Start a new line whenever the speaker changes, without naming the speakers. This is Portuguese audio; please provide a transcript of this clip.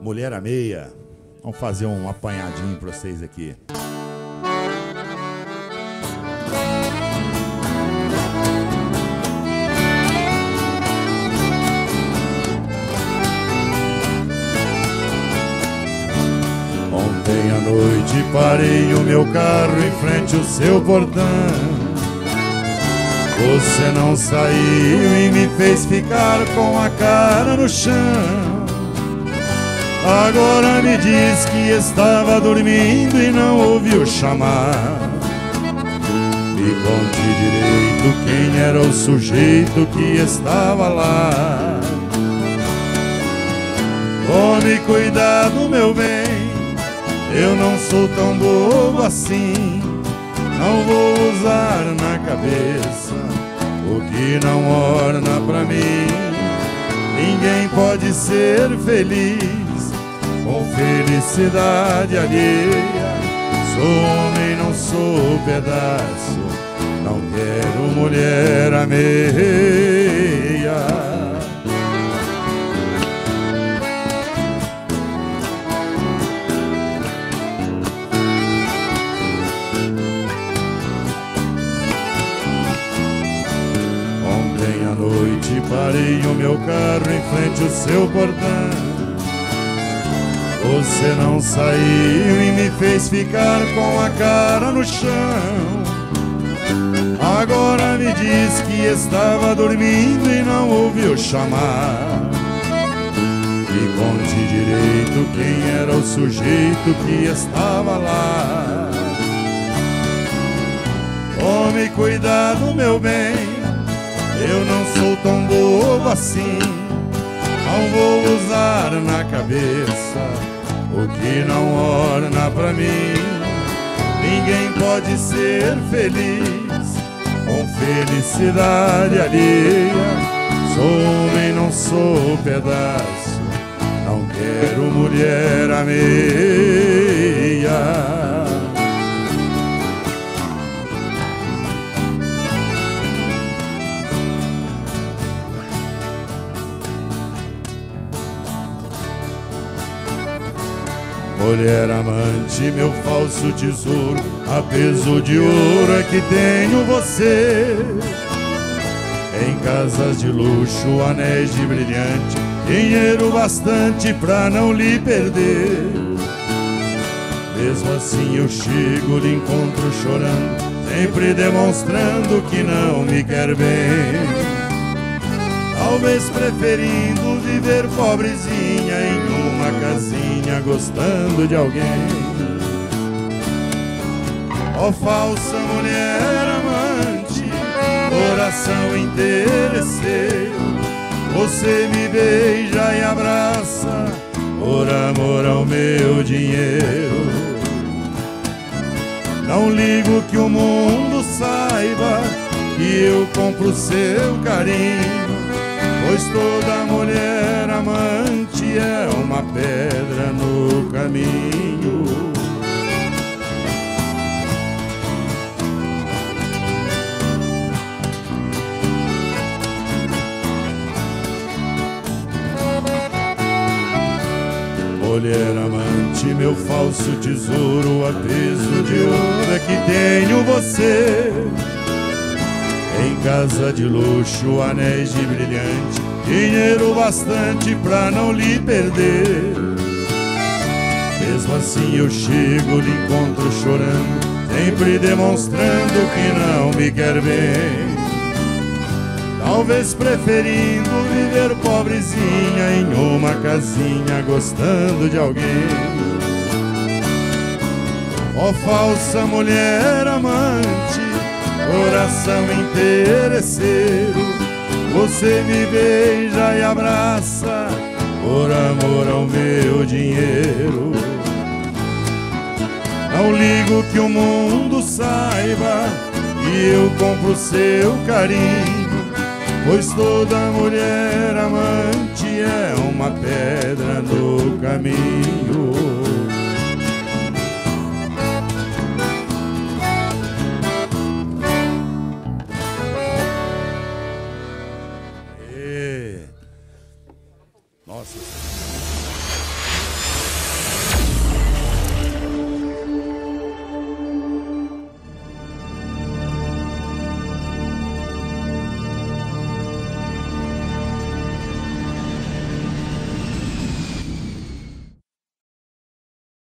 Mulher à Meia. Vamos fazer um apanhadinho pra vocês aqui. Ontem à noite parei o meu carro em frente ao seu portão. Você não saiu e me fez ficar com a cara no chão. Agora me diz que estava dormindo e não ouviu chamar. Me conte direito quem era o sujeito que estava lá. Tome cuidado, meu bem, eu não sou tão bobo assim. Não vou usar na cabeça o que não orna pra mim. Ninguém pode ser feliz com felicidade alheia. Sou homem, não sou pedaço, não quero mulher à meia. Parei o meu carro em frente ao seu portão. Você não saiu e me fez ficar com a cara no chão. Agora me diz que estava dormindo e não ouviu chamar. Me conte direito quem era o sujeito que estava lá. Tome cuidado, meu bem, eu não sou tão bobo assim. Não vou usar na cabeça o que não orna pra mim. Ninguém pode ser feliz com felicidade alheia. Sou homem, não sou pedaço, não quero mulher à meia. Mulher amante, meu falso tesouro, a peso de ouro é que tenho você. Em casas de luxo, anéis de brilhante, dinheiro bastante pra não lhe perder. Mesmo assim eu chego, lhe encontro chorando, sempre demonstrando que não me quer bem. Talvez preferindo viver pobrezinha em uma casinha, gostando de alguém. Ó falsa mulher amante, coração interesseiro, você me beija e abraça por amor ao meu dinheiro. Não ligo que o mundo saiba que eu compro seu carinho, pois toda mulher amante é uma pedra no caminho. Mulher amante, meu falso tesouro, a peso de ouro é que tenho você. Em casa de luxo, anéis de brilhante, dinheiro bastante pra não lhe perder. Mesmo assim eu chego, lhe encontro chorando, sempre demonstrando que não me quer bem. Talvez preferindo viver pobrezinha em uma casinha, gostando de alguém. Ó falsa mulher amante, coração interesseiro, você me beija e abraça por amor ao meu dinheiro. Não ligo que o mundo saiba que eu compro seu carinho, pois toda mulher amante é uma pedra no caminho. Nossa.